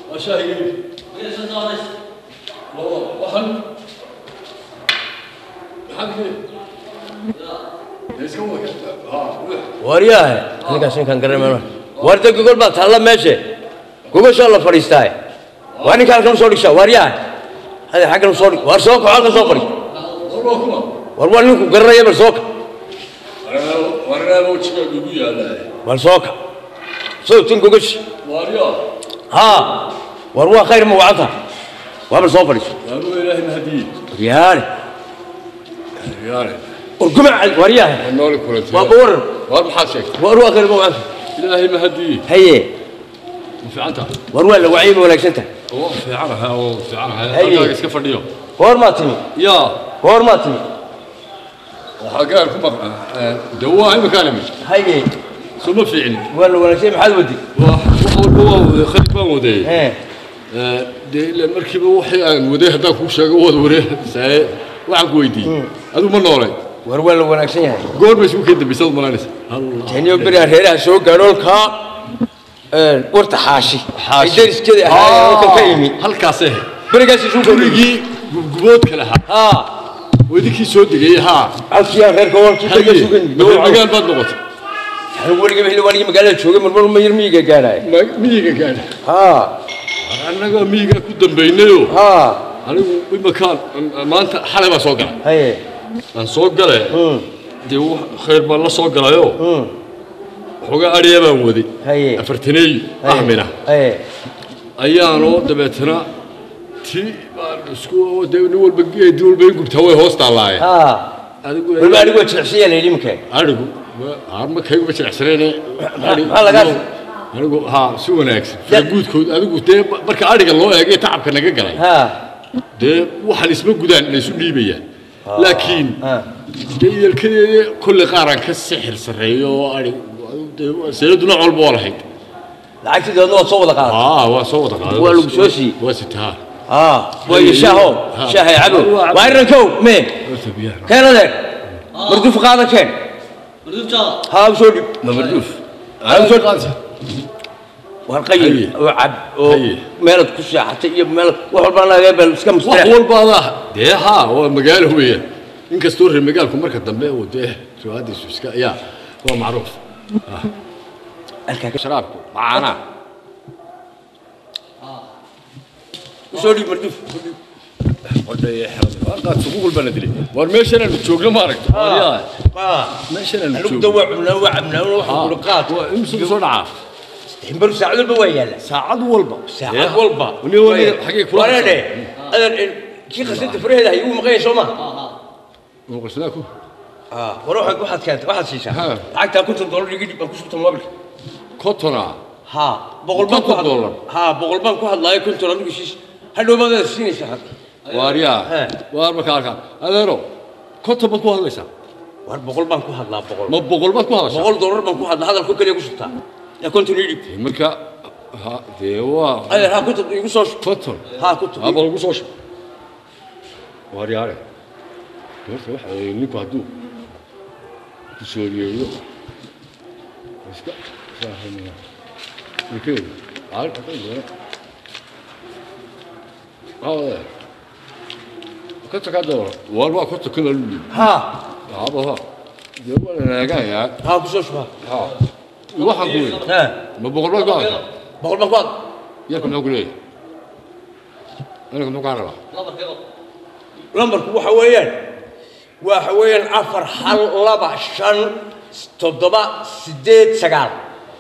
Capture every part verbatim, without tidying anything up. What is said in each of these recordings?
أشاهي وحن حقي ورياه أنا كاسين كان قرر منه وردك يقول بات هلا ماشي قول شاء الله فريستاي وأنا كان كم صوري شا ورياه هذا حق صوري ورسوك وحق صوري ورولنكم قرر يبر سوك ورنا موتشك جوجيا لا ورسوك صوت تنقش ورياه ها وروا خير موعظها وابر صوفري قالوا إلهي مهدي ريال ريال ورجمع ورياه النور كلته وابور وابحثك وروا خير موعظها إلهي مهدي هي في عنتها وروا لو وعيم ولا شنته أوه في عنها أوه في عنها هي كيف اليوم هورماتني يا هورماتني وحقاركم دواء مكانمي هي ثم فعل ولا ولا شيء محل ودي وحول هو خليك ما ودي ايه دي المركبه وحي ان ودي هدا كو شيغو wada waree say waxaan ku weydiiyay adu ma noolay war wala wanaagsan yahay goor bay isku keenay bisad malaynaysa allah taniyo bari reeraha soo gaarolka ee warta xaashi idariskada ahaa oo ka yimi halkaas eh barigaas isuu gurigii gubood kala ha wadikii soo degay ha halkiya reerka warkii ka sugan magaal baad noqotay ولقي بهلي ولقي مقالة شوقي من بول ما يرمي جانا ميجا جانا ها أنا ميجا كده بينيو ها أنا بمكان ما أنت حلبة صقرة هي أنا صقرة دي خير بالله صقرة يو حاجة أريبة مودي هي أفرتني أحمنا هي أيانو دبتنا تي سكو دول بقي دول بينكم توي هوست الله ها أقول ما أقول تحسيه اللي يمكن أقول عارم كيف بتشعسرينه هلا قال أنا أقول ها سو ناكس فجود كود أنا أقول ده برك أرجع الله يجي تعب كنا جاي ها ده واحد اسمه جودان ليسوا ليبيا لكن جاي الكذا كل قارن كالسحر سريو أري سيدنا علبة ولا حد العكس ده نوع صوت قاعد آه هو صوت قاعد هو لبسوسي وستها آه ويشاهو شاه يعبو ويركو مين كان هذا مردوف قاعد كان مردوف جا ها بسودي ما مردوف أنا بسودي وهالقيم وعب ومالت كوسة حتى يب مالت وحول بالله قبل بس كم مستريح وحول بالله ده ها هو مجال هو إنك استور المجال كم مركز دمبه وده شو هذا السكا يا هو معروف الكاك شرابكم معانا بسودي مردوف وده يحرم أرقى سقوق البلد لي ورميشنا بتشوق له مارك آه آه ميشنا بتشوق منوع منوع منوع ورقات وامسك بسرعة يمبر ساعد البوية لا ساعد والبا ساعد والبا وني حقيقة ولا ده أنا كي قصدت فريه ده يقوم غير سوما مو قصدكوا آه وروح واحد كانت واحد شيشة عقتها كنت الدولار يجي بكوسة الموبل كوتنا ها بقول بنك دولار ها بقول بنك واحد لا يكون ترى نقول شيش هل هو ما ده السين شهر واريا وار مكانك هذا رو كنت بقول هذا وار بقول بنك واحد لا بقول ما بقول بنك هذا بقول دولار بنك واحد هذا الكل كله يقصدها يا كنت نريد مركا ها ديوا هذا ها كنت يقصوش كنت ها كنت ها بقول يقصوش واريا عليه بس واحد نيكو هدو كسوريو بس كده فاهمين كده عارف كده اه كنت قاعد والله كنت كل ها هذا يقول انا جاي ها بشوش ها واحد يقول ها ما بقول لك قاعد بقول لك قاعد ياكل نقول ايه انا كنت قاعد لمبرك waxa weeyaan waxa weeyaan afar hal laba shan toddoba sideed sagaal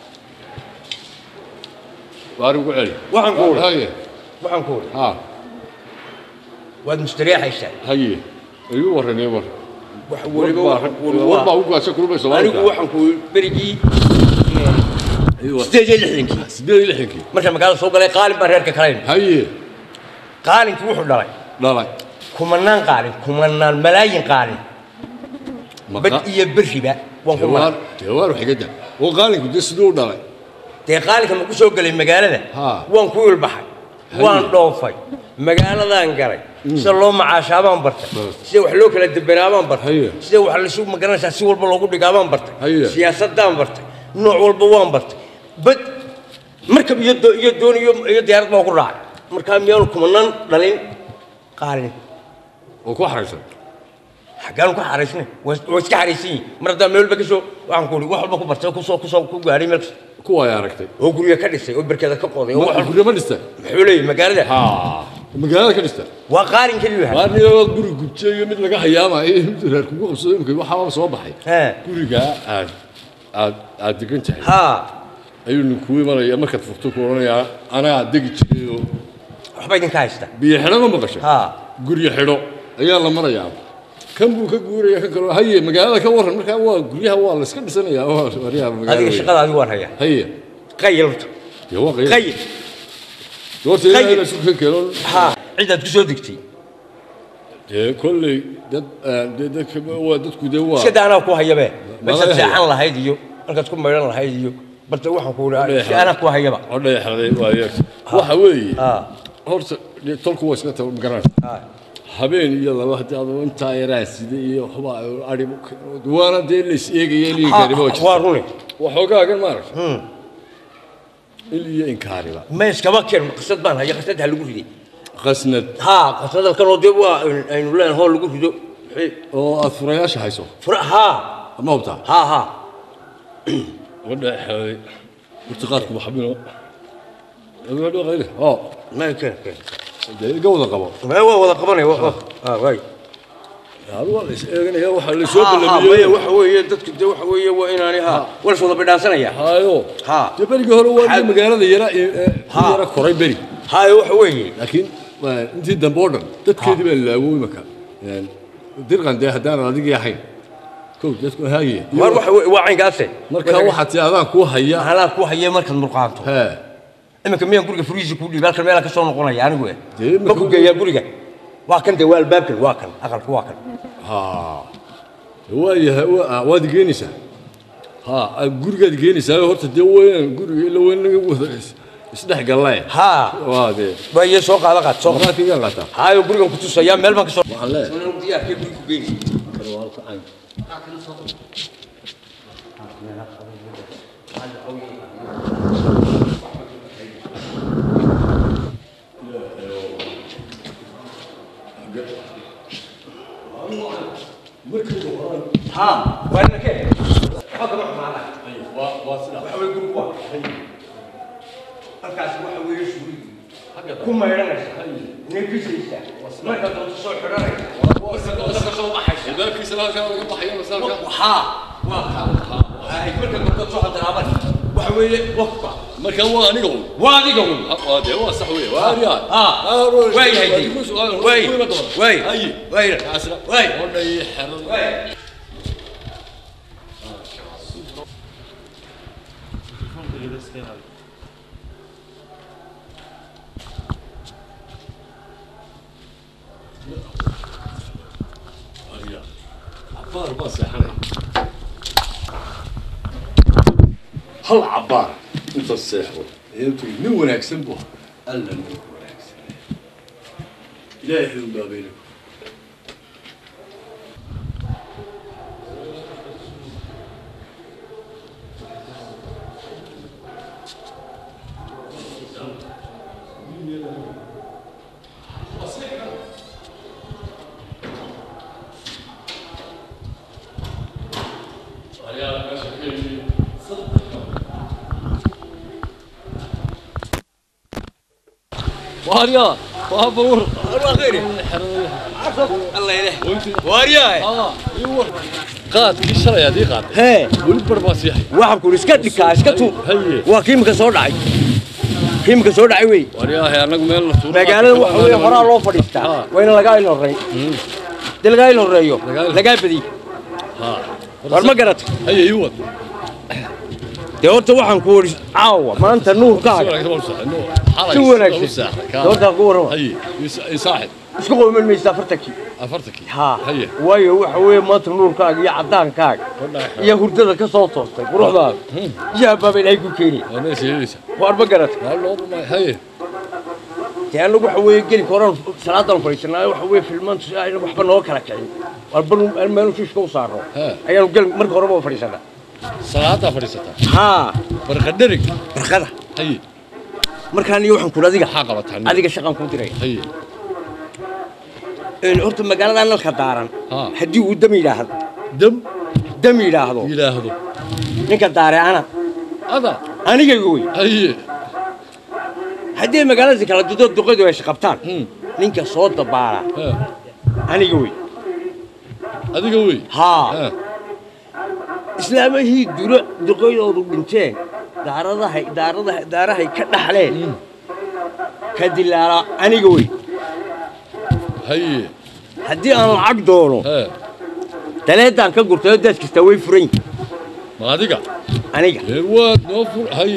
وارجع علي waxaan ku wada هاي waxaan ku wada ها waad mustariixaysaa هاي ايوه ورني ور wax waliba والله هو قاعد كل بس anigu waxaan ku berigii ايوه sideed iyo lixdankii sideed iyo lixdankii marka magaalada soo galay qaalin baa reerka kaleyn هاي qaalinkii wuxuu dhalay لا kumanaan qaalin kumanaan malaayin qaalin bad iyo beriba waan ku maray جوار وحقده وقال لك دي سدود داي dee qaalinka ma ku soo galay magaalada waan ku ilbaxay waan dhoofay magaaladan galay sida loo macaashaabaan bartay sida wax loo kala dibiraabaan bartay sida wax la suuq magaranaysa si walba loogu dhigaabaan bartay siyaasadaan bartay nooc walba waan bartay bad مركب يدو يدون يوم يدير ما قرع مركب يوم كمنان دلين قارن وكو حريصن قالوا كو حريصني واسك حريصين مردا ميل بكسو waxaan ku wax walba ku bartay ku soo ku soo ku gaaray meel kuwa ay aragtay oo guriga ka dhisay oo barkada ka qoday oo wax guriga ma dhistay wuxuu leeyahay magaalada ha magaalada ka dhistay waa qaarin kaliya waa niyo guri gubjeeyo mid laga hayaamay reer kugu qabsaday imkay waxa soo baxay guriga aad aad aad degan tahay ha ayuu ninku imanaya markaad furto ku oranaya ana degi jiray waxba idin ka haysta biyo xidho ma maqashay ha guriga xidho ayaa la marayaa kan buu ka guuraya kan kale haye magaalada ka waran marka waa guriyaha waa la iska dhisanayaa waa wariyaha magaalada adiga shaqadaadi waan haya haye qaylto yo waa qayl qayl doortay ila isku ka kelo ha ciidaad ku soo digtay ee kulli dad dad waa dadku de waa iska daana ku hayabe bas fiican lahayd iyo markaad ku meelan lahayd iyo barta waxaan ku leeyahay ana ku hayaba oo dheexday waa yeer waxa weeye ha horta tolku waa iska taw magaran ha habeen iyo laba hadaad inta yaraasida iyo waxba ari duwana de la isheegay in gaaribo waa rune waxoogaa ma arag hmm ilaa in kaariba ma iska bakir qasad baan haya qasad hal lagu riday qasnad ha qasad kan oo dib waa aynu leen hool lagu rido oo afrayaasha hayso fura ha ma hubta ha ha wada xay urtiqaadku maxbino wada qayl oo ma keen de gowda qabo ma waa wada qabanay waa ah way hadu waa is eeganaya waxa la soo balamiyo waxa weeye dadku de waxa weeye waa inaani ha wal soo bidhaansanaya hayo ha de bariga hore waa magaalada yara yara koray bari hayo waxa weeye laakiin intii dambe oo dhan dadkeedii baa laaway marka dirqan de hadaan adiga yahay koob dadku haye war waxa waa caynkaas marka waxa tiadaan ku haya hala ku haya marka murqaanto ha imika miyaan guriga furiisi ku dhiibay halkan meel ka soo noqonaya anigu ma ku geeyaa guriga waa kan de waa albaabkan waa kan aqalku waa kan ha waayahay waa digeynaysaa ha guriga digeynaysaa horta de weyn guriga ila weyn laga wada isdhex galay ha waa de way soo qaada qaad soo qaad kiga qaata hayo guriga ku tusaya meel baan ka soo waxaan leeyahay soo diyaar ka guriga ku geeyay karwaalka aan ها وين كيف حط روح معنا ايوه واصل وحوي يقول كوا الكاس وحوي يشوي كم يرنش نبي سيسا ما كنت تصور حراري وصل صوب حش الباب في سلام كان ضحيه مساك ها ها هاي مركب كنت تصور درابات وحوي وقفه marka waa aniga waa aniga waa de waa sax weey waa riyaad ah way haydi way way way asra way oday xaran way عبار بس يا حنين هل عبار انت الساحر انت من وناكسن بو الا من وناكسن الهي بابينك واريا وابور الله خيري الله يله واريا اه يور قاد كي شري هذه قاد هي ولبر باسيح waxaan ku iska dhikaa iska tu waa kiimka soo dhacay kiimka soo dhacay way wariya hay anagu meel la tuuro magaalada waxa weey horaa loo fadhiistaa wayna laga ilo rey dil laga ilo reeyo laga badi ha war ma garat hay yuwad de horta waxaan ku wari caawa maanta nuurkaaga si wanaagsan horta ku waro hay saaxib isku qowmin meesha afartaki afartaki ha hay waayo waxa weey maanta nuurkaaga iyo cadaankaaga iyo hurdada ka soo toostay quruxdaada yaa baabay ay ku keenay ana sheeyaysa war ma garat hay taan lagu xaweey gali koran salaadan fariisanaay waxa weey filmaan ay waxba noo kala kicin walba meel fiish ku saaro ayaan gal marka hore baa fariisanaa salaada fariisata ha barqadarig barqada hay markaan iyo waxaan ku adiga xaqabataan adiga shaqan ku diray hay in horta magaalada nalka daaran hadii uu dam yiraahdo dam dam yiraahdo yiraahdo ninka daaray ana ada aniga gooy hay hadii magaalada kala dad duqeedo ay shaqabtaan ninka soo dabaara aniga gooy adiga way ha islaamihii duro duqeeyoodu dhinteen daaradaha daaradaha daarahay ka dhaxleen ka dilaala aniga way hay hadii aan lacag doono taleedan ka gurtay dad kasta way furan ma adiga aniga ee waad noo fur hay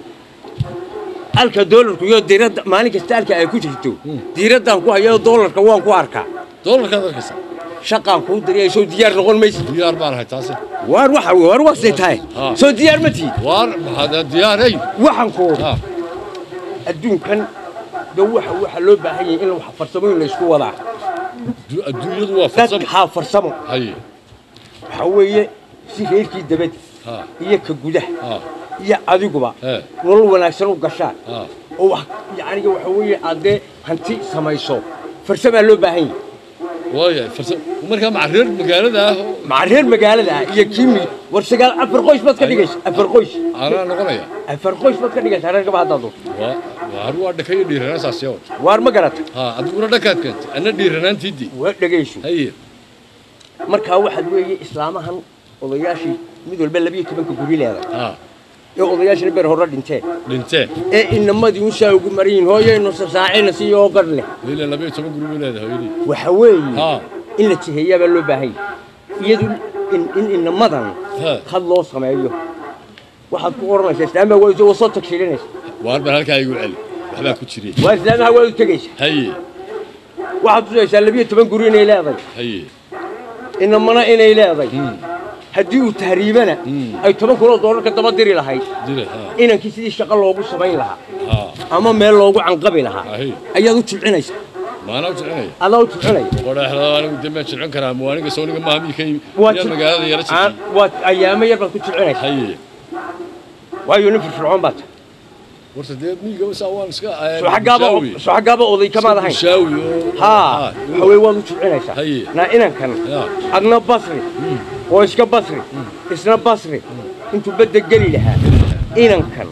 alka doolarku iyo diirada maalin kasta alka ay ku jirto diiradan ku hayo doolarka waan ku arkaa doolarka darkisa shaqan ku diriyay soo diyaar noqon maysid diyaar baan hay taasi war waxa war wasay tahay soo diyaar ma tii war hada diyaaray waxan ku adduunkan doo waxa waxa loo baahan yahay in wax farsamo la isku wada adduunyadu waa farsamo ha farsamo hay waxa weeye si heerkii dabad iyo ka gudaha iyo adiguba nolol wanaagsan u gashaa oo wax yaani waxa weeye aad hanti samayso farsamo loo baahan yahay واي فرصة ومركا مع الرير مقالة مع الرير مقالة هي كيمي ورسقال أفرقوش ما تكديش أفرقوش أنا نقولها أفرقوش ما تكديش أنا كم هذا دو وهروا دكاي ديرنا ساسيون وار ما قرأت ها أدورا دكات كنت أنا ديرنا تيدي ودقيش هي مركا واحد ويجي إسلامها وضياشي مدول بلبيه كمان كقولي هذا ها يا وضياشي نبر هرد انتهى انتهى إيه إنما دي وشا وقمرين هو ينص ساعين سيو قرنه هي اللي نبيه تبغى قولي هذا هيدي وحوي ها إن تهيا بلو باهي يدل إن إن إن مدن خلص ما يجوا واحد قرنا شيء لما هو جو صوتك شيلينش واربع هالك يقول علي وحنا كتشري وإسلام هو تجيش هي واحد زي سلبية تبغى قرين إلى هذا هي إنما أنا إلى إلى هذا هديو تهريبنا أي تبغى كل دولار كتبغى ديري لهاي إن كيسي الشغل لوجو سبعين لها أما مال لوجو عن قبل لها أيادو تبعنيش ما أنا وتعني أنا وتعني ولا إحنا أنا قدام تشعرون كلام وأنا قصوني ما هم يكيم يا مقالة يا رجال وات أيام يبغى تشعروني هي ويوني في الفرعون بات ورث ديبني جو سوان سكا شو حجابه شو حجابه أضي كمان هاي شاوي ها هو يوالو تشعروني صح هي نا إنا كان أنا بصري وإيش كبصري إسنا بصري أنتوا بدك قليلها إنا كان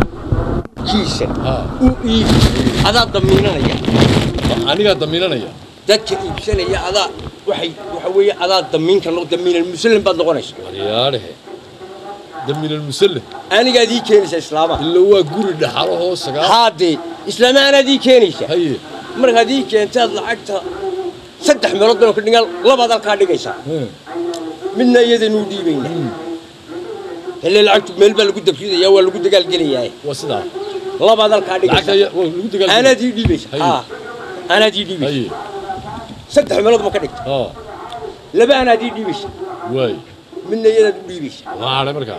كيسة وإيه هذا ضمينا يا أنا قاعد ضمينا يا dadka iibsanaya ada waxay waxa weeye ada damiinka loo damiinay muslim baad noqonaysaa wariyaarahe damiin muslim aniga adii keenaysa islaama illa waa guri dhaxalo hoos sagaa haade islaama ana adii keenaysa haye marka adii keentaad lacagta saddex meelood oo ka dhigal laba dal ka dhigaysa midna iyadana u dhiibayna helle lacagtu meel baa lagu dabshidaya waa lagu dagaal gelayaa waa sidaa laba dal ka dhigaysa lagu dagaal ana adii dhiibaysa ha أنا دي دي بيش سدح ملود ما كدك آه لبا أنا دي دي بيش واي من يلا دي بيش ما على مركا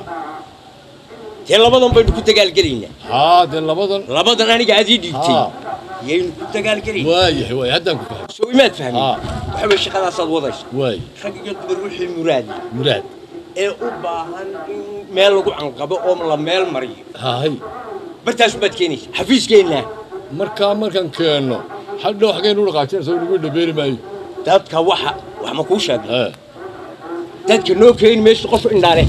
يلا بدن بين كنت قال قرينا ها ده لبدن لبدن أنا قاعد دي تي ين كنت قال قرين واي واي هدم كفاح شو ما تفهمي آه وحب الشغل أصل وضعش واي حقيقة بروح المراد مراد إيه أباهن مال وقع عن قبل أم لا مال مريء ها هي برتاش بتكينيش حفيش كينا مركا مركا كأنه حد لو حكينا له قاتل سوي نقول دبيري ماي دتك وح وح ما كوش هذا دتك نو كين مش قف إن داره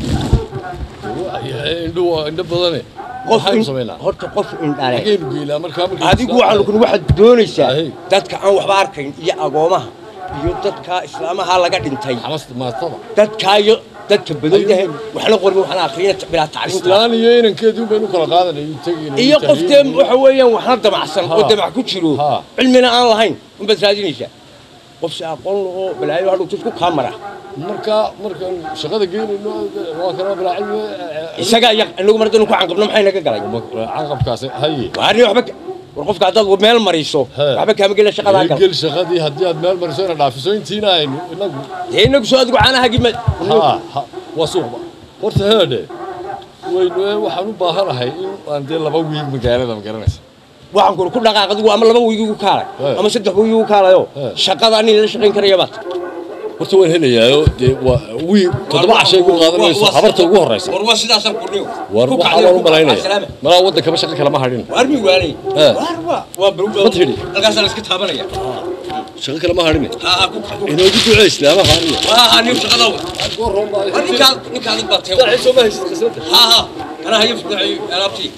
عنده عنده بدنه قف إن هرت قف إن داره حكينا قيلا مركا مركا هذه قوة على كل واحد دوني سا دتك عن وح باركين يا أقومها يدتك إسلامها لقى دنتي حمست ما طبعا دتك يو دتك بدونه وحنا قرب وحنا آخرين بلا تعريف إسلام يين كذي بينو كلا قاعد يتجين إيه قفتم وحويا وحنا دمع السنة ودمع كتشلو علمنا أنا هين بس هذه نيشة قفش أقول له بلا يوحنا تسكو كاميرا مركا مركا شغلة جين إنه واكرا بلا علم إسقى يق إنه مرة نكون عن قبل ما حنا كجلاي عن كاس هاي وهني وحبك ورقف قاعد أقول مال مريسو وحبك هم قلنا شغلة هكذا قل شغلة دي هدي هاد مال مريسو أنا عارفين تينا إنه إنه إنه بسوا تقول أنا هجيب ها ها وصوبة قلت هذا وإنه وحنو باهر هاي عندي الله بوي مقالة ده مقالة waxaan ku ku dhaqaaqad waa ama laba wiigu kaalay ama saddex wiigu kaalayo shaqada ani la shaqeyn karayo baad horta waan helayaa wii toddoba cashay ku qaadanayso habarta ugu horeysa war waa sidaas aan qurniyo war waxa waan u malaynaya malaa wadanka ba shaqo kala ma hadhin war mi waanay war waa waa baruuba halkaas la iska taabanaya shaqo kala ma hadhin ha ha ku inoo ku duceey islaama haariyo waa ha nin shaqada waa roomba ninka ninka aad baatay waxay soo mahaysid qasnada ha ha ana hayf duceey alaabti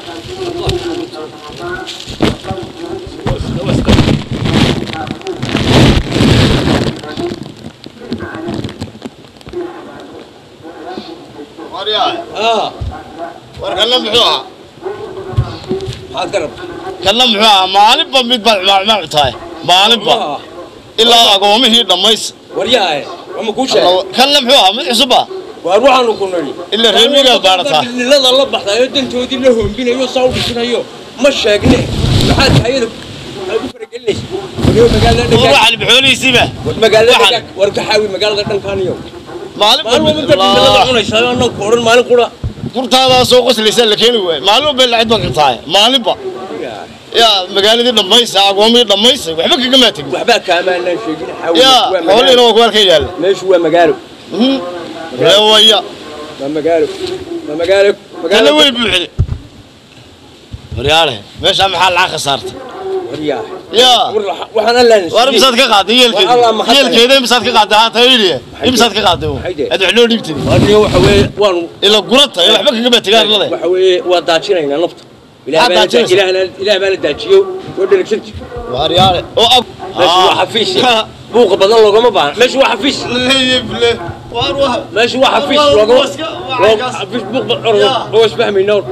اه وركلم محوها هذا كلم محوها مالب بمد ما عطاي مالب الا اقومه دميس ورياه ما كوشه كلم محوها من حسبها واروح انا كنري الا ريميغا بارتا لا لا بخدايو دنتودي لهم بينيو ساو دشنيو ما شيغني maxaad hay'ad ugu fargelinay waliyo magaalada dhaga waxa la bixooleysiba magaalada war ka xawi magaalada dhankaaniyo maalin walba cunaysaa anoo kooran maalin qura qurtaada soo qoslaysa la keenay way maalin walba la cid baan qirtaay maalinba ya magaalada dhamaysa aqoomii dhamaysa waxba kaga ma tagin waxba kaamaanaan sheegin xawi ya hawlina waa kuwa ka yaal meeshu waa magaalo reewaya waa magaalo waa magaalo magaalo way buuxday ورياله مش أهم حال عاقل صارت ورياله يا وحنا لا ورا مسات كقاعد يلك يلك هذا مسات كقاعد ها تقولي مسات كقاعد هذا حلول يبتدي أنا وحوي وان إلا قرطة يلا حبك قبل تجار الله وحوي وداتشين هنا نفط إلى ما إلى هنا إلى ما نداتشيو ودرك سنت ورياله أو أب مش واحد فيش بوق بدل لو ما بعرف مش واحد فيش لا يبله وأروح مش واحد فيش لو ما فيش بوق بعرف هو إيش فهمي نور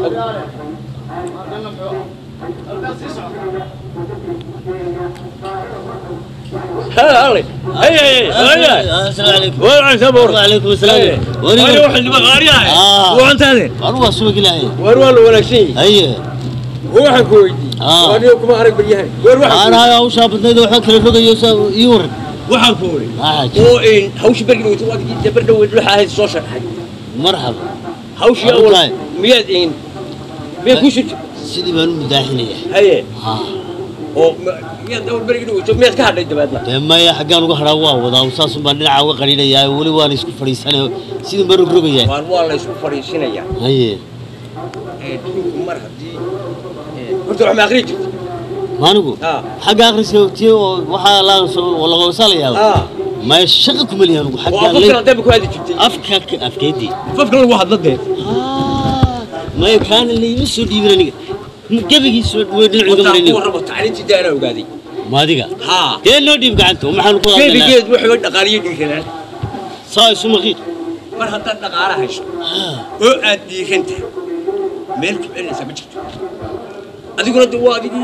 هلا هلا هي هي هي السلام عليكم وعليكم وعليكم السلام وريني واحد بغاريا وانت هذا اروح سوق لهي وروح ولا شيء هي هو حق ويدي وانا كما ارك بريها وروح انا هاو شابتنيد waxa kale fogayo yuur waxa foori oo in hawsh bargin oo waad jabar dhaw waxa ahayd soo shaqay marhaba hawsh ya wala miyad in miyad ku shid sidii baan u mudaaxinaya haye ha oo miyad dhaw bargin oo miyad ka hadhay dabaadna maya xagaan uga haraa waa wada usaas baan dhinaca uga qariinaya wali waan isku fariisanayo sidii mar rogaya waan waa la isku fariisinaya haye ee mar hadii horta wax ma aqri jirtay maanigu xagga akhriska waxa la wala qosalaya ma shaqo kuma leeyahay xagga la afka dab ku hadi jirtay afka afkeedi afka lagu hadladee ma kan li soo dhiibiraniga gabigiis way dhinaciga marinay warba tacliinti daana ogaaday maadiga ha ee loo dhiib gacanta maxaan ku hadalnaa gabigeed wuxuu dhaqaaliyo dhiiranaa saay sumaqiid mar hadda dhaqaalaha hayso oo aad dhiiranta meel ku celinaysa ma jirto adiguna waa adigii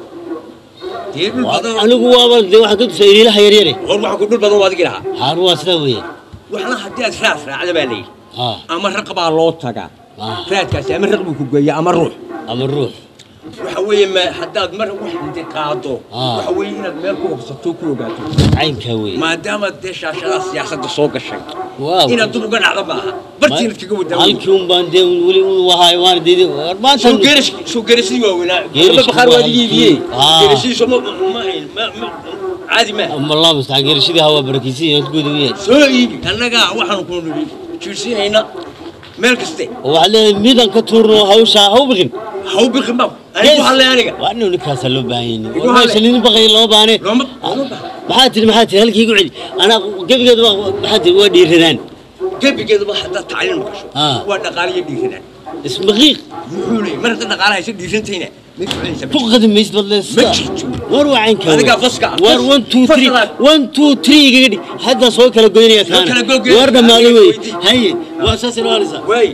anigu waaba de waxa ka tusay ilaha yar yar hor waxa ku dhul badan waad ilaha haar waa sida weey waxna hadii aad raas raacda baa leeyahay ama raqaba loo taga raadkaas ama raqbu ku geeya ama ruux ama ruux waxa weey ma hadaad mar wax inta qaado waxa weey inaad meel ku hubsato ku ogaato caynka weey maadaama de shaashada siyaasadda soo gashay inaad dub uga dhacdo baaha bartiin kaga wadaa halkii un baan de wali wahay waan deeday maanta soo geerish soo geerishii waa weynaa ma bakhaar waa diidiyay geerishii soo ma ma caadi ma amma allah mustaq geerishii hawa barakisi iyo guud weey soo iibi annaga waxaan ku niri jirsiinayna meel kaste waxa leeyahay midan ka tuurno hawsha hawbqin hawbqin bab anigu waxa leeyahay aniga waa inuu ninkaas loo baahan yahay waxa nin baqay loo baane maxaa tiri maxaa tiri halkii igu cili ana gabigeed maxaa tiri waa dhiiradaan gabigeed waxa hadda tacliin ma gasho waa dhaqaaliyo dhiiradaan ismaqiiq wuxuu leeyahay mar hadda dhaqaalaha ay dhiirantayna تقدم ميز بالله ور وعين كذا هذا فسكة ور one two three one two three كذي هذا صوت كلا قويني كان ورد مالوي هاي وأساس الوالسة وي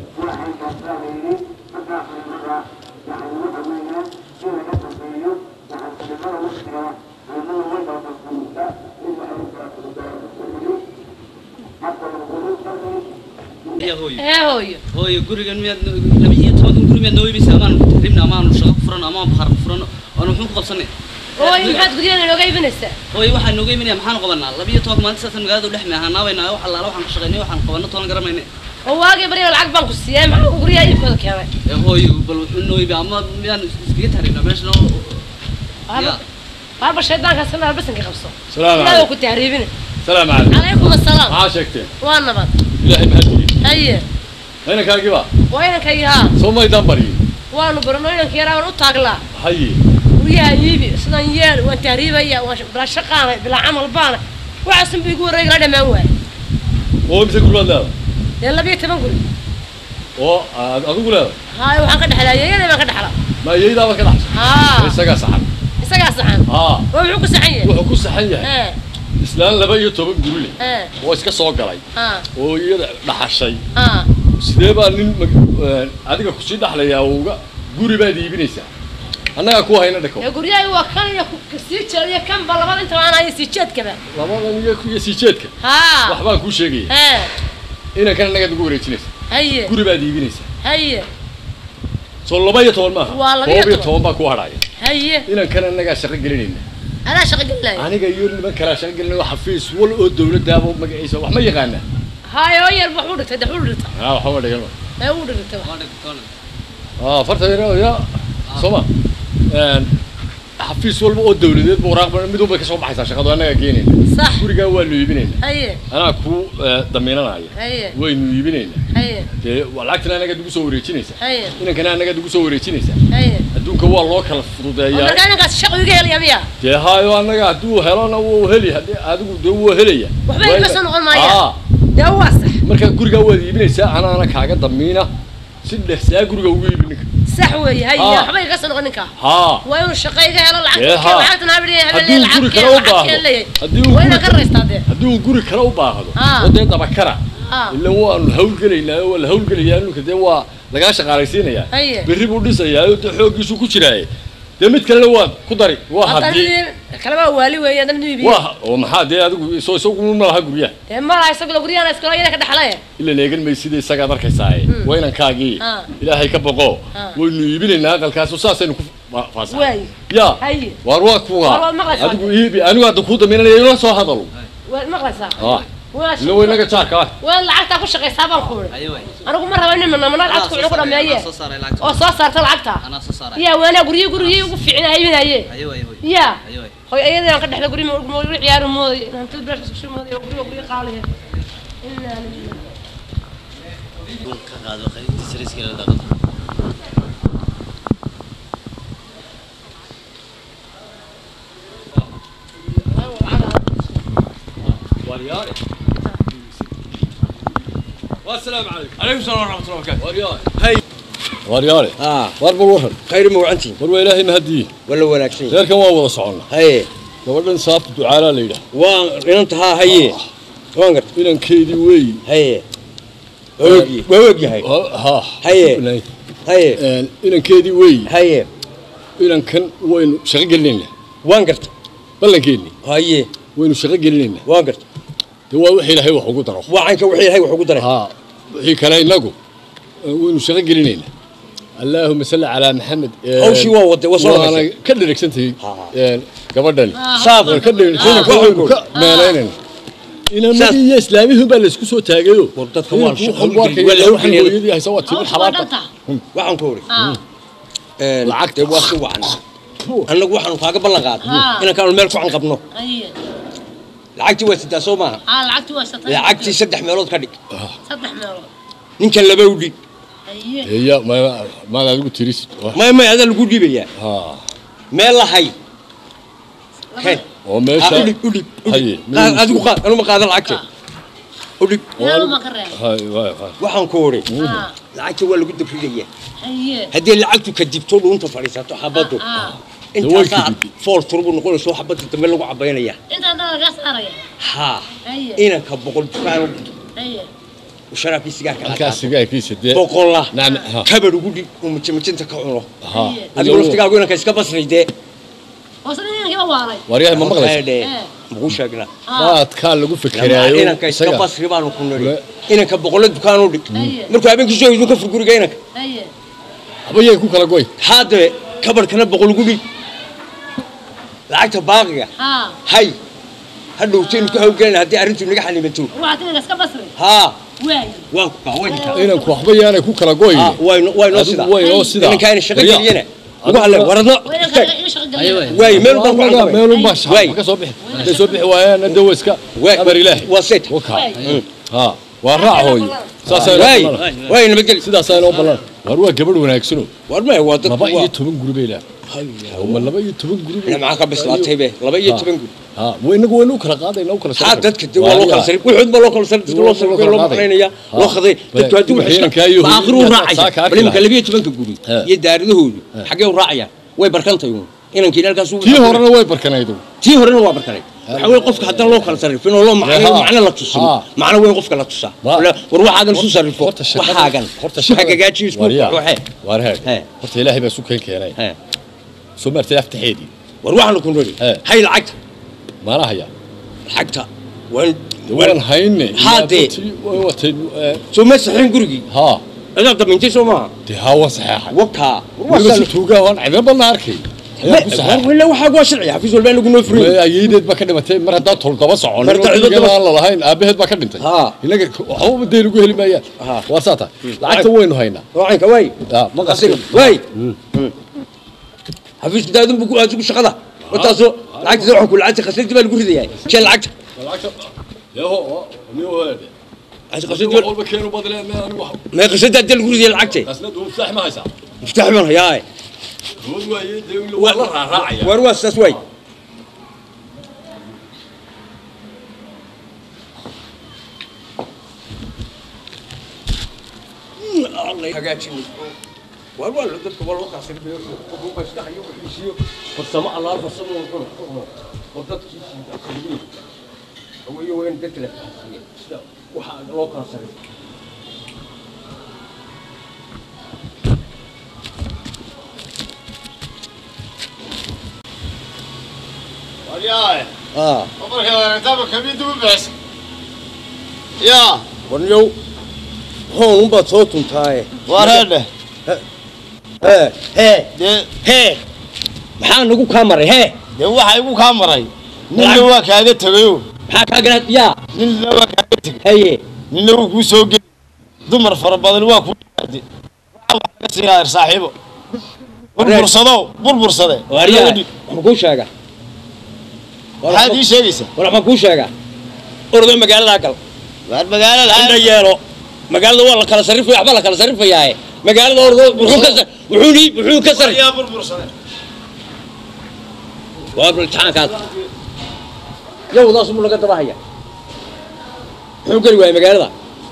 يا هوي يا هوي هوي قريق المياه نبيه تمام قريق المياه نوي بس أمان ربنا أمان شق فرن أمان بحر فرن أنا محمد قبصني هوي محد قرينا لو جاي بنسة هوي واحد لو جاي مني محن قبلنا لبيه تمام ما نسيت نقعد ولحمة هناوينا وحلا لو حنشغلني وحن قبلنا طول قرميني هو واجي بري العقب القصيام قريا يفضل كمان يا هوي بل إنه يبي أما يعني سكيت هرينا مش لو هذا هذا الشيطان كسرنا بس إنك خبصه سلام عليكم كنت هريبين السلام عليكم عليكم السلام عاشقتين وانا بط إلهي مهدي هي هنا كاجبا وين كيها سوما يدمري وانا برنوين كيرا ونو تاغلا هي ويا يبي سنان يال وانت هريبيا بلا شقانه بلا عمل بانا وعسن بيقول ريغلا دمان واي oo imse gurbaad leedahay يلا بيت ما قول oo aad adigu leedahay هاي waxaan ka dhaxlaayay ma ka dhaxla ma yeeydaaba ka dhaxshay ها isaga saxan isaga saxan ها wuxuu ku saxan yahay wuxuu ku saxan yahay ee islaan laba iyo toban guri leh ee oo iska soo galay ها oo iyada dhaxashay ها sidee baa nin adiga ku sii dhaxlayaa uga guri baad iibinaysaa annaga ku hayna dhako ee guriyaha waa kan iyo sii jeediya kan balabada inta aan ay sii jeed kaba labadan iyo iyo sii jeedka ها wax baan ku sheegay ee ina kan annaga ugu wareejinaysaa هي guri baad iibinaysaa هي soo laba iyo toban maaha waa laba iyo toban baa ku hadhaya هي ina kan annaga shaqo gelinayna ana shaqo galay aniga iyo niman kala shaqo gelinay xafiis wal oo dawladdaaba magaciisa wax ma yaqaana هاي oo yar wuxuu dhigtay dhaxul dhigtay ها waxa ma dhigan ee uu dhigtay اه farta yaro ya soma een xafiis walba oo dawladeed buu raaqban mid walba ka soo baxaysa shaqada anaga keenayna صح guriga waa loo iibinayna هي ana ku damiinanayo هي waynu iibinayna هي ee lacagtana anaga ugu soo wareejinaysa هي ina kana anaga ugu soo wareejinaysa هي adduunka waa loo kala fududeeyaa marka anaga shaqo iga helaya miya dee haayo anaga haduu helana wuu heli hadii adigu dee wuu helaya waxba iga soo noqon maaya dee waa sax marka guriga waad iibinaysaa ana ana kaaga damiina si dhexsaa guriga ugu iibinka صح وي هي waxba iga soo noqon ninka ها waa inuu shaqo iga helo lacag lacagtana habeen habeen lacag kale u baahdo hadii waa inaan ka reestaade hadii guri kale u baahdo wadada daba kara illa waa hawl galeynaa wala hawl galeeyaan ninka dee waa laga shaqaalaysiinaya berri buu dhisayaa oo xoogiisu ku jiray dee mid kale waa ku dari waa hadii kala waa wali weeyaan dad nibi waa oo maxaa dee adigu soo soo kuma laha guriya ee ma laha isagoo guriyana iska leeyahay ka dhaxlay illa leegan may sidii isaga markaysaa waa inaan kaagi ilaahay ka boqo waynu iibinayna aqalkaas oo saasaynu ku faasay way ya hay war waa kuwa adigu iibi anigu aad ku dameynay ila soo hadalo waa maqlaysaa ah لو وين لقيت شاركة؟ وين لعقتها كل شيء سابان كوري. أيوة. أنا أقول مرة وين من من لعقت كل قرام يايه. أو صار صار لعقتها. أنا صار. يا وين قريه قريه وقف عنا هاي من هاي. أيوة أيوة. يا. أيوة. هاي أيضا أنا قد إحنا قريه مو عيار مو أنت تدرس شو مو قريه قريه قاله. إلا. هذا خير تسريس كذا دقيقة. ورياري والسلام عليكم. عليكم السلام ورحمة الله وبركاته. ورياري هاي ورياري اه ورب الوهن خير موعنتي وروا إلهي مهديه ولا وناكسين غير كم وضع صعنا هاي gabadhan saafta ducaala la yidhaah waan inanta haa haye waan gar inankeedii wey haye waa ogyahay ha haye haye inankeedii wey haye inankan waynu shaqo gelinayna waan garta ballankeedii haye waynu shaqo gelinayna waan garta dee waa wixii ilaahay wax ugu daro wacanka wixii ilaahay wax ugu daray ha wixii kale inagu waynu shaqo gelinayna اللهم صل على محمد أوشي وود وصل أنا كل ركسنتي قبضني صابر كل مالين إن ما دي إسلامي هم بلش كسو تاجيو وردت خوال شو ولا هو حين يدي هيسوى تبي الحرارة وعن كوري العقد واسو وعن أنا وحنا فاق بلغات أنا كانوا الملك عن قبنا العقد واسد سوما آه العقد واسد العقد سدح ميلود كديك سدح ميلود نينك اللي بودي هي ما ما لا تقول تريس ما ما هذا اللي يقول لي بيا ها ما لا هي هي وماشي أقول لك هي هذا قا أنا ما قاعد العكس أقول لك لا ما كره هاي هاي وحن كوري العكس هو اللي قد في لي هي هذه العكس كدبتوا له أنت فريسات حبته أنت قاعد فور تربو نقول شو حبته تمل لو عبينا إياه أنت هذا قاس أريا ها هنا كبقول كانوا هي وشرب في سجاير كذا كاس سجاير في سدة بقول نعم كبر وجودي ومتشمتين تكونه ها أقول لك تقول أنا كيس كبس ريدة وصلنا كم واري وريها ما مغلس مقوش أجنا ما تكال لقوا فكرة أنا كيس كبس ريبان وكونوري أنا كبقول لك دكانه لك مركو أبين كشوي يدوك في الجوري جينك أبوي يكون كلا قوي هذا كبر كنا بقول جودي لعيت باقية هاي هذا وتين كهو جينا هدي أرنتو نجح اللي بنتو وعطينا كيس كبس ها وين وين وين إنك وحبي أنا كوكلا قوي وين وين وصل وين وصل إن كان الشغل جينا وقال ورنا واي ميل بقى ميل باش ما كسوبح كسوبح وانا دوسكا امر الله وسيت وكا ها وراع هوي واي واي نبقل سدا سايلو بلان warwa gabadh wanaagsano warma waa dad laba iyo toban guri bay leedahay hawma laba iyo toban guri ina ma ka bislaatay be laba iyo toban guri ha way inagu waynu kala qaadayna u kala ha dadka dib loo kala sarif wuxuu ma loo kala sarif loo sarif loo maqnaynaya loo khaday dadku haduu xishka baaqru raacay bal imka laba iyo toban guri iyo daaradahoodu xagee u raacayaan way barkantay inankii halkaas uu tii horena way barkanaydo tii horena waa barkanay waxa way qofka hadan loo kala sarifin oo loo macno macno la tusin macno way qofka la tusaa war waxaagan soo sarifo waxaagan horta shaqa gaaji isku waxay war heer horta ilaahay baa sukeen keenay soo martay aftaxeedi war waxaan ku nooli hay lacagta ma lahaya lacagta waan waan hayne haadee soo ma saxin gurigi ha ana damintii soo ma de hawa saxiixa waka war tuuga waan ciidan bal arkay ولا waxa waa sharci xafiis walba lagu noo furay ayeedeed ba ka dhimatay mar hadaa tol daba socon aan la lahayn aabaheed ba ka dhintay inaga waxba deer ugu heli maayaan waa saata lacagta waynu haynaa waanka way ma qasir way xafiis daadun buku aad ugu shaqada wataaso lacagta waxa ku lacagta khasirti baa lagu ridayaa shan lacagta lacagta yaho niyo hada aad khasirti walba keenu badleen ma anigu ma khasirti aad lagu ridayaa lacagta asnad uu ftax ma haysa ftax ma hayaa warwa saas way الله hagaajin warwa dadku wal waxa sirbiyo oo bash dhaxyo wixii farsamo Allah farsamo oo dadkii sii oo iyo weyn dadka sida waxa loo kala saray يا اه عمرك يا تابع كبير دوب بس يا ونيو هون بصوت انتاي ورده ها ها ها maxaa nagu kaamaray he de waxa igu kaamaray nin waa kaaga tagayo maxaa ka galad ya nin waa kaaga tagay haye nin uu ku soo gal dumar fara badan waa ku dhacday waxa ka siyaar saaxiibo burbursado burbursade wariya ma ku sheega waxaad ii sheegaysaa wala ma ku sheega ordo magaalada gal waar magaalada inta yeelo magaalada waa la kala sarifay waxba la kala sarifayaa magaalada ordo wuxuu ka wuxuu ni wuxuu ka sarifay yaa burbursade waa bultaan ka yow daas mu laga dabahaya wuxuu gali waay magaalada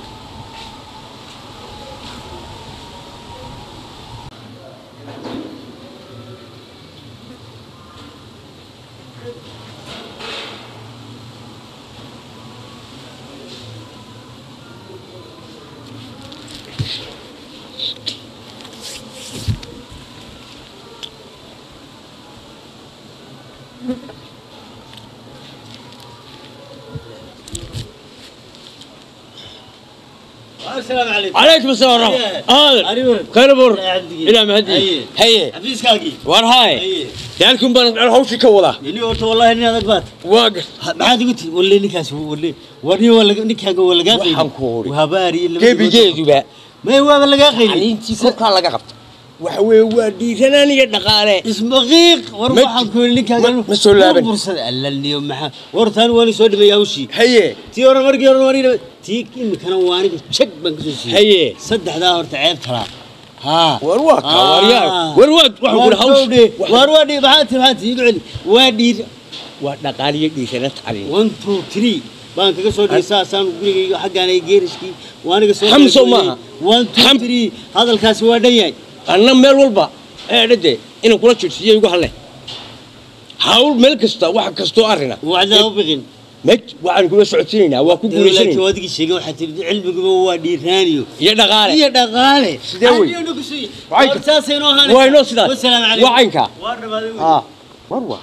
السلام عليكم عليكم السلام ورحمة الله خير بور إلى مهدي هي حفيز كاكي ورهاي دالكم بان الحوش كولا اللي قلت والله اني هذاك بات واقف ما عاد قلت ولا نكاس ولا ورني ولا نكاغ ولا قاقي وهباري اللي كيف جيجو بقى ما هو ولا قاقي يعني انت كوكا لا قبط waxa weey waa dhiirananiga dhaqaale ismaqiiq war waxaan ku ninkaaga ma soo laaban bursada allaliyo maxaa wartaan wali soo dhibayaa ushi haye tii hore markii hore wali tii imkana waaniga check ban ka soo siiyay haye saddexda horta ceeb tara ha war waa ka wariyaa war waa waxa ku hawsh war waa dhii maxaa tii maxaa tii gacli waa dhiir waa dhaqaaliye dhiirana tali one two three baan kaga soo dhisaa saan gurigayga xaggaan ay geeriskii waaniga soo hamso ma one two three hadalkaasi waa dhan yahay anna meel walba ee dhade inaan kula jirsiyo igu halle hawl meel kasta wax kasto arina wacda u biqin maj waxaan kula socodsiinaa waa ku guulaysanay laakiin waadigi sheegay waxa tii cilmigu waa dhiiraaniyo iyo dhaqaale iyo dhaqaale sidee way ayuu ku sii wartaasayno ahaan way noo sidaas wasalaam alaykum wacanka war dhabaday ah warwa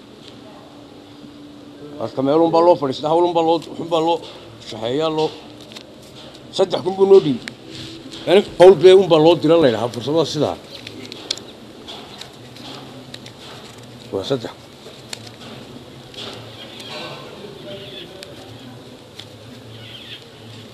aska meelun baa loo fadhiistaa hawlun baa loo xun baa loo shaxeeyaa loo saddex kun buu noo dhiibay يعني قول بيهم بالله دينا الله يلعب فرصة ما سيدا وصدق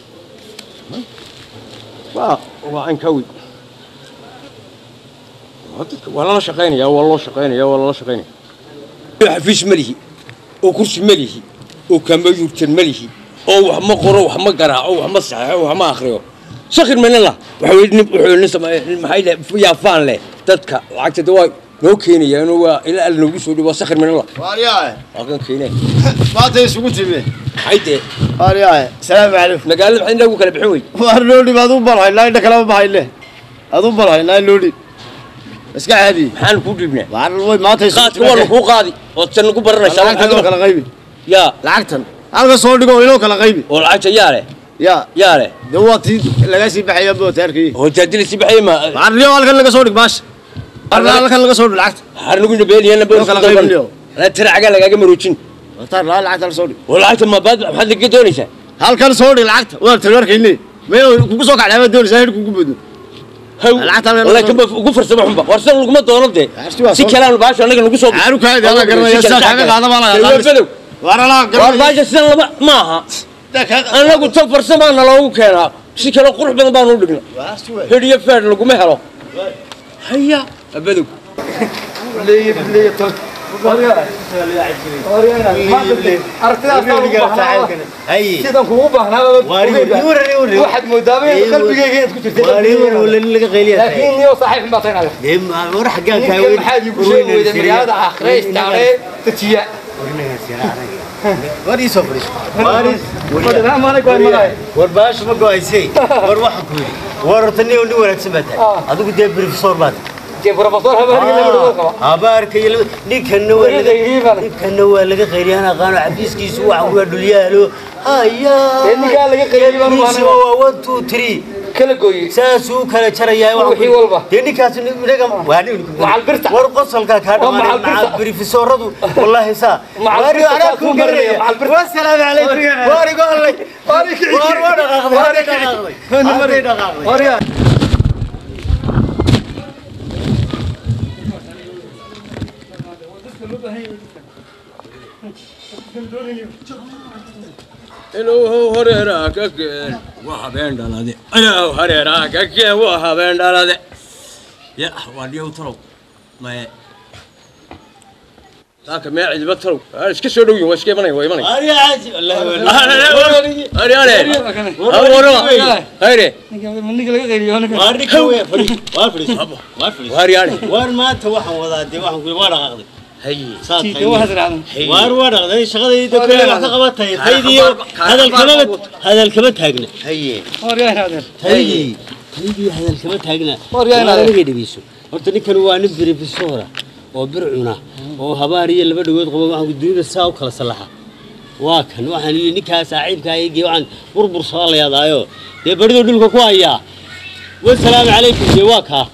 ما هو عن كوي والله شقيني يا والله شقيني يا والله شقيني حفيش ملهي وكرسي ملهي وكمبيوتر ملهي أو وحما قرأ وحما قرأ أو وحما صحيح وحما آخره سخر من الله وحولني وحولني سما محيله يا فان له تدك لعقت دواي نو كيني يعني هو إلى النبي سودي وسخر من الله وارياه أكن كيني ما تيسوق تبي حيته وارياه السلام عليكم نقال الحين لو كله بحوي وارلودي ما دوب بالهاي لا إنك كلام بهاي له أدوب بالهاي لا لودي بس قاعدي حال كودي بنا وارلوي ما تيسوق قات والله هو قاضي وتسنقوا برا شلون حلو كلا غيبي يا لعقتن هذا صور دقوا إلو كلا غيبي والعجة يا له يا يا له دواتي لقاسي بحياة بوتاركي هو جدلي سبحي ما وارليو هذا كلا صور باش أنا هذا كلا صور بالعكس حرنقول نبيلي أنا بقول كلا غيبي اليوم لا ترى عقل لقى مروتين ترى لا العكس صور والعجة ما بعد حد قدوني سه هل كان صور العكس ولا تلورك إني ما يكون سوق على دول زاهر كوكو بدو والله كم قفر سبحهم بقى ورسل لكم الدولار ده سي كلام الباشا أنا كنا نقصه عارف كذا أنا قرنا يسأل حاجة هذا ما لا وأنا لا قرنا الباشا سنة ما معها أنا قلت صفر سما أنا لو كنا سي كلام قرح بين بانو لقنا هدية فعل لكم هلا هيا أبدو ليه ليه طل وريا وريا ما بدي أرتاح أي سيدنا كوبا هنا وريا وريا واحد مدامي قلبي جاي كنت ترتاح وريا ولا اللي غيليه لكن يو صحيح ما طينا له ما ورا حقان كاوي كم حد يقول شيء هذا آخره استعري تتيا وريا سفرش وريا وريا ما أنا قايم معي ورباش ما قايم شيء وروح كوي ورتني ولي ولا تسمعته هذا قد بروفيسور بعد كيف بروفيسور هبارك اللي بروفيسور هبارك اللي نيك النوى نيك النوى اللي غيري أنا قانو عبيس كيسو وعمود دليالو هيا اللي قال لك غيري ما هو أنا واحد اثنين ثلاثة كل قوي ساسو كل شريعة وحي والله اللي كاسو نرجع وعني مع البرتة ورقص الكا كارو مع البروفيسور رضو والله سا واري أنا كم قرية مع البرتة والسلام عليكم واري قال لك واري كذي واري كذي واري كذي واري إنه هو هريرة كك وحبين دلادي أنا هو هريرة كك وحبين دلادي يا وادي وترو ما ذاك ما عجبه ترو إيش كسر ويا إيش كيف أنا ويا ماني أري عجب الله أري أري أري أورو هيري مني كلا غيري أنا واري كوي فري وارفري وارفري واري أري وار ما توهم وذا دي واحد كل وارا غادي هي صار وار وار غادي شغله يدك كل واحد قبضت هيدي هذا الكلام هذا الكلام تاجنا هي واري هذا هي هيدي هذا الكلام تاجنا واري أنا اللي بيسو قلت كانوا نبري في الصورة وبرعنا وهباري اللي بدو يدخلوا معه الدنيا الساو كلا صلاحة واكن واحد اللي نكها سعيد كايجي وعن بربر صار يا ضايو ده بدو دلك كوايا والسلام عليكم جواكها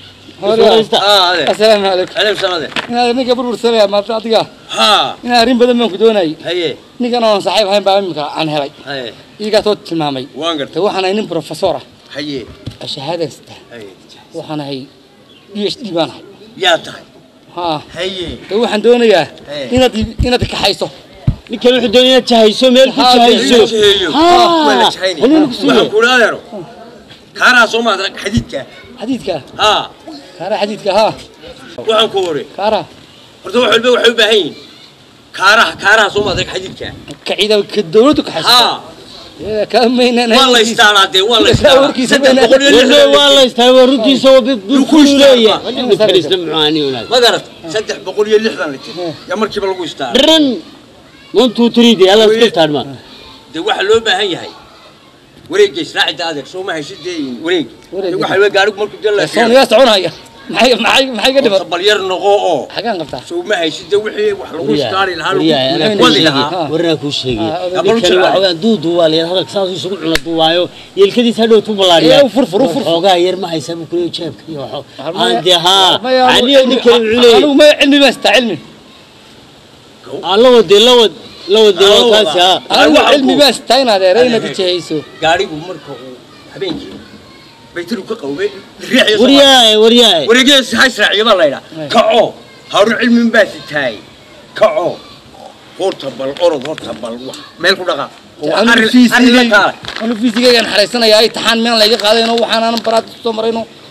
السلام عليكم عليكم السلام أنا نيجي بربر سلام ما تعطيها ها أنا ريم بدل من كدوني هي نيجي أنا صاحب هاي بعمل عن هاي هي يجي توت المامي وانقرت وحنا هنا بروفيسورة هي الشهادة ستة هي وحنا هي ليش ديبان هاي يا تاي ها هي وحنا دونيا هنا دي هنا تكحيسه نكمل الدنيا تهيسو ميل تهيسو ها ولا تهيني وحنا كنا يرو كارا سوما درك حديدك حديدك ها كارا حديدك ها وحنا كوري كارا horta wax walba waxay u baahan yihiin kaaraha kaaraha soo maadag xadiidka كعيدة كدولته كحسن ها كمينا والله يستاهل هذا والله يستاهل والله يستاهل ورودي سوى بالكلية يسلم معاني ولا ما قرأت صدق بقول يا اللحظة اللي يا مركب القوي يستاهل رن وانتو تريدي هذا سكت هذا ده واحد لو بهاي هاي وريق يسرع هذاك سو ما هيشدين وريق واحد لو قالوا مركب جل صون يسعون هيا معي معي معي قدم قبل يرنقوا حاجة قبتها سو ما هيشد وحي وحلو ستاري لها وذي لها ورنا كل شيء قبل واحد دود والي هذا صار يسوق على دوايو يلكدي سدوا تبلاريا وفرفر وفرفر حوجا ير ما يسمى كل شيء كيو عندي ها عني نكلم عليه أنا ما علمي ما استعلمي الله ودي الله ودي الله ودي وكاس يا أنا علمي ما استعين هذا رينا تجهيسه قاري ومركو حبيني بيتلو كقوي ورياي ورياي وريجيس هاي سرعي والله لا كعو هارو علم من بس تاي كعو هورتبل أرض هورتبل ما يلقوا دقا أنا في سيجي أنا في سيجي أنا حريصنا يا إتحان من اللي قاعدين وحنا أنا برات استمرينه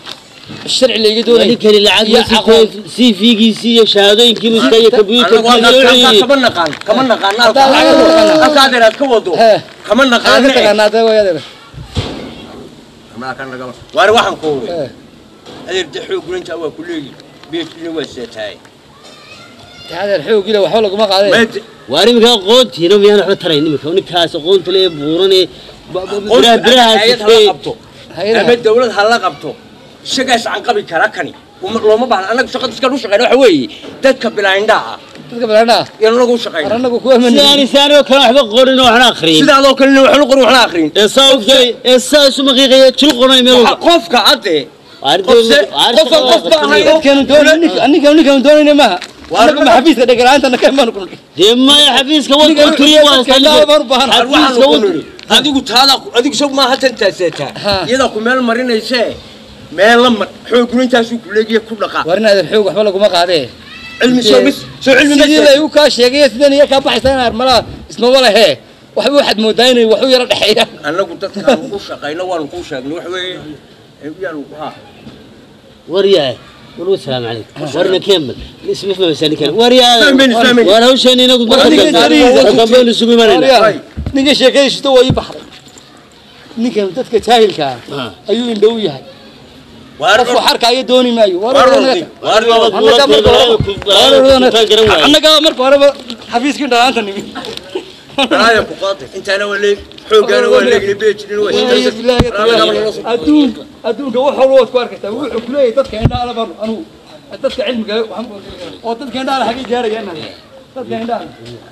الشرع اللي يقدرون هذيك اللي العقل سي في جي شهادين كيلو سكاي كمبيوتر كمان نقان كمان نقان أنت هذا كودو كمان نقان أنا هذا ويا ما كان نقان وأنا واحد كودو هذا الدحوق قلنا أول كله بيت نوزت هاي هذا الحوق له وحولك ما قاعد واري مكان قوت هنا ويانا حنا ترين مكان كاس قوت لي بورني برا برا هاي هلا قبته هاي الدولة هلا قبته شقاس عن قبل كراكني ولو ما بعد أنا شقت سكانو شقينا حوي تتكبل عندها تتكبل عندها يلا نقول شقينا أنا نقول من ثاني ثاني وكان حبق قرن وحنا آخرين سيدا لو كنا وحنا قرن وحنا آخرين إساو جاي إساو سو مغيغية شو قرن يملوا قف كعدة عارف قف قف هاي كانوا دون أني كانوا كانوا دون ما وأنا حبيس ده قرأت أنا كمان أقول دم يا حبيس كمان قلت لي لا ما ربحنا حبيس كمان هذه قلت هذا هذه شو ما هتنتسيتها يلا كمال مرينا يساء ما لما حقوق أنت شو كلية كل قا ورنا هذا الحقوق حوله كم قاعده علم شو بس شو علم بس لا يوكا شيء ثاني يا كابح سنة مرة اسمه ولا هي وحبي واحد مديني وحبي يرد حياة أنا قلت لك أنا نقول شقينا وأنا نقول شقنا وحبي يلا ها ورياه ولو السلام عليكم ورنا كمل اسمه اسمه بس أنا كمل ورياه فهمني وأنا وش أنا نقول برا كمل السوق مرينا نيجي شيء كذا شتوه يبحر نيجي متذكر تاهل كان أيوه ندوي هاي وارد حركة أي دوني مايو وارد وارد أنا كمان مرك وارد حفيز كنت أنت نبي أنا يا بقاطع أنت أنا ولا حوق أنا ولا بيت أدون أدون جو حلوة كوارك تقول كلية تذكر عندنا على بر أنا تذكر علم جاي أو تذكر عندنا على حقيقة جاري أنا تذكر عندنا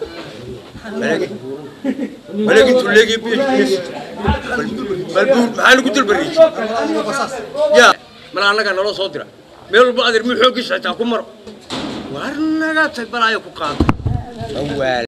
ملك تلاقي بيت ملبون معانا قلت البريد يا ما أنا كان الله صدره ميل بعد المحوق يسعى تاكم مر وارنا قاعد تبلا يكون قاضي